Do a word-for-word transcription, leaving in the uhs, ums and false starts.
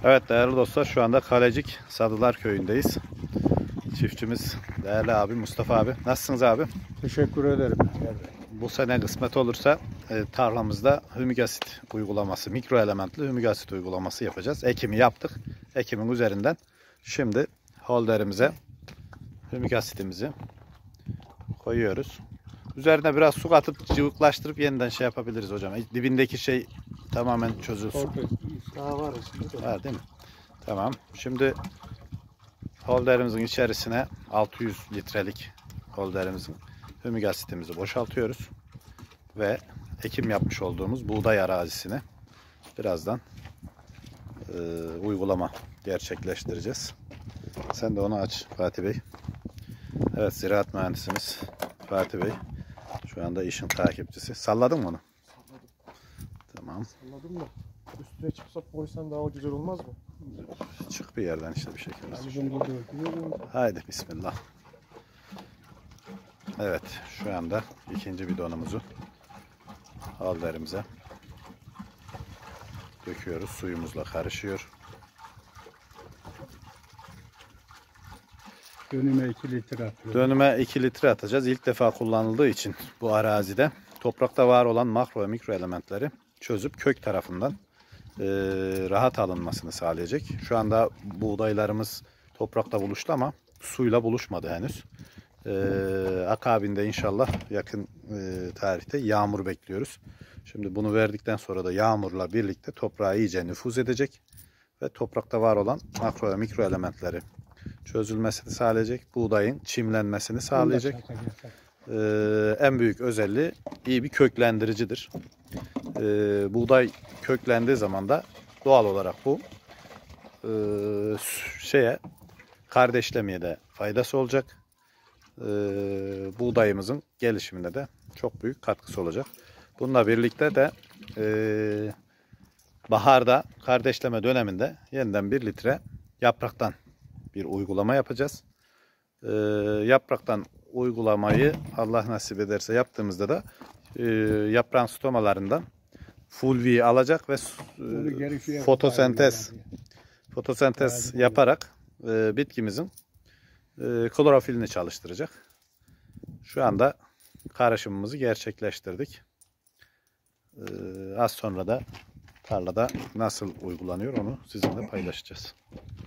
Evet değerli dostlar, şu anda Kalecik Sadılar Köyü'ndeyiz. Çiftçimiz değerli abi Mustafa abi. Nasılsınız abi? Teşekkür ederim. Bu sene kısmet olursa e, tarlamızda hümik asit uygulaması, mikro elementli hümik asit uygulaması yapacağız. Ekimi yaptık. Ekimin üzerinden şimdi holderimize hümik asitimizi koyuyoruz. Üzerine biraz su katıp cıvıklaştırıp yeniden şey yapabiliriz hocam. Dibindeki şey tamamen çözülsün. Daha var şimdi. Var değil mi? Tamam. Şimdi holderimizin içerisine altı yüz litrelik holderimizin hümik asitimizi boşaltıyoruz. Ve ekim yapmış olduğumuz buğday arazisine birazdan e, uygulama gerçekleştireceğiz. Sen de onu aç Fatih Bey. Evet, ziraat mühendisimiz Fatih Bey şu anda işin takipçisi. Salladın mı onu? Salladım. Tamam. Salladım da üstüne çıksak koysan daha güzel olmaz mı? Çık bir yerden işte bir şekilde. Ben bunu böyle Haydi bismillah. Evet, şu anda ikinci bidonumuzu holderimize döküyoruz. Suyumuzla karışıyor. Dönüme iki litre atıyor. Dönüme iki litre atacağız. İlk defa kullanıldığı için bu arazide toprakta var olan makro ve mikro elementleri çözüp kök tarafından e, rahat alınmasını sağlayacak. Şu anda buğdaylarımız toprakta buluştu ama suyla buluşmadı henüz. E, akabinde inşallah yakın e, tarihte yağmur bekliyoruz. Şimdi bunu verdikten sonra da yağmurla birlikte toprağa iyice nüfuz edecek ve toprakta var olan makro ve mikro elementleri çözülmesini sağlayacak. Buğdayın çimlenmesini sağlayacak. Ee, en büyük özelliği iyi bir köklendiricidir. Ee, buğday köklendiği zaman da doğal olarak bu e, şeye kardeşlemeye de faydası olacak. Ee, buğdayımızın gelişimine de çok büyük katkısı olacak. Bununla birlikte de e, baharda kardeşleme döneminde yeniden bir litre yapraktan bir uygulama yapacağız. Ee, yapraktan uygulamayı Allah nasip ederse yaptığımızda da e, yaprağın stomalarından full V alacak ve e, fotosentez fotosentez yaparak e, bitkimizin e, klorofilini çalıştıracak. Şu anda karışımımızı gerçekleştirdik. E, az sonra da tarlada nasıl uygulanıyor onu sizinle paylaşacağız.